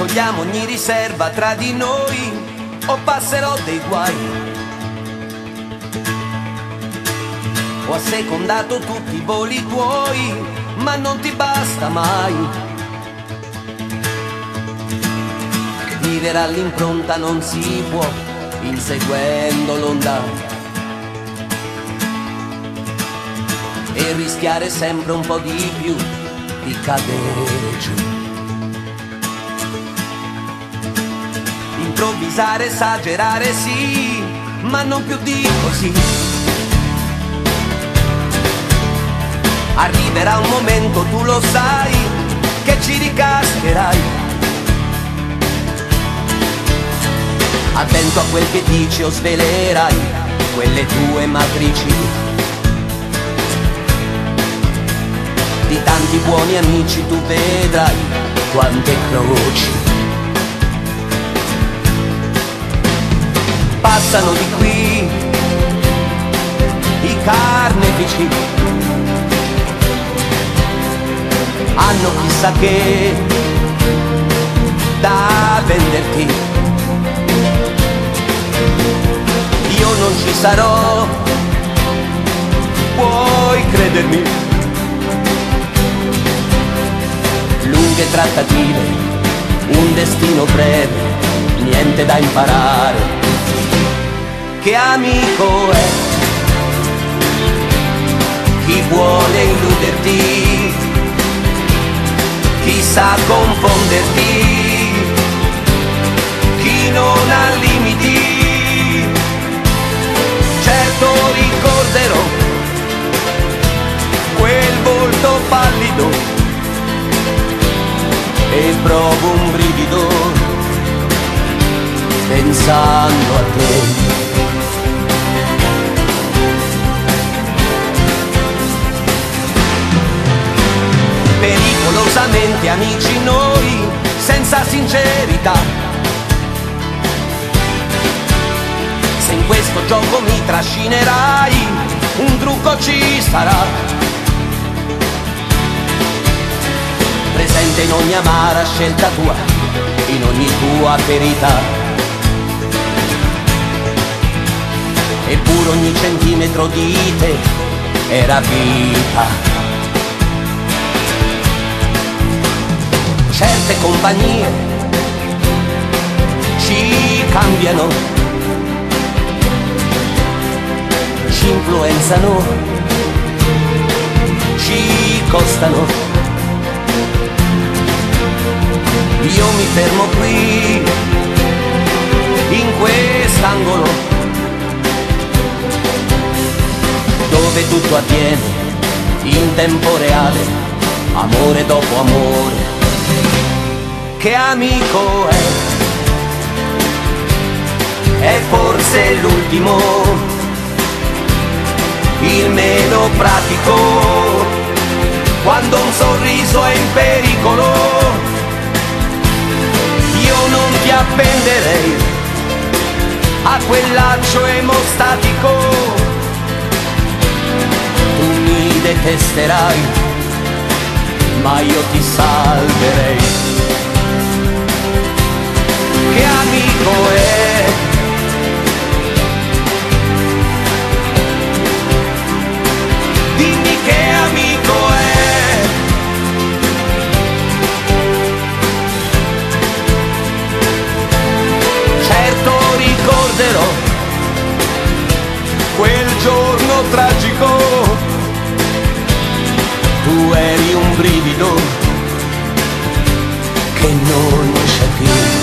sciogliamo ogni riserva tra di noi o passerò dei guai. Ho assecondato tutti i voli tuoi, ma non ti basta mai. Vivere all'impronta non si può, inseguendo l'onda, e rischiare sempre un po' di più di cadere giù. Improvvisare, esagerare sì, ma non più di così. Arriverà un momento, tu lo sai, che ci ricascherai. Attento a quel che dici o svelerai quelle tue matrici di tanti buoni amici. Tu vedrai quante croci passano di qui i carnefici. Hanno chissà che da venderti. Io non ci sarò, puoi credermi. Lunghe trattative, un destino breve, niente da imparare. Che amico è chi vuole illuderti, chi sa confonderti, chi non ha limiti. Certo ricorderò quel volto pallido e provo un brivido pensando a te. Pericolosamente amici noi, senza sincerità. Se in questo gioco mi trascinerai, un trucco ci sarà. Presente in ogni amara scelta tua, in ogni tua verità. Eppure ogni centimetro di te era vita. Certe compagnie ci cambiano, ci influenzano, ci costano. Io mi fermo qui, in quest'angolo, dove tutto avviene in tempo reale, amore dopo amore. Che amico è forse l'ultimo, il meno pratico, quando un sorriso è in pericolo. Io non ti appenderei a quel laccio emostatico. Tu mi detesterai, ma io ti salverei. Che amico è dimmi che amico è. Certo ricorderò quel giorno tragico. Tu eri un brivido che non c'è più.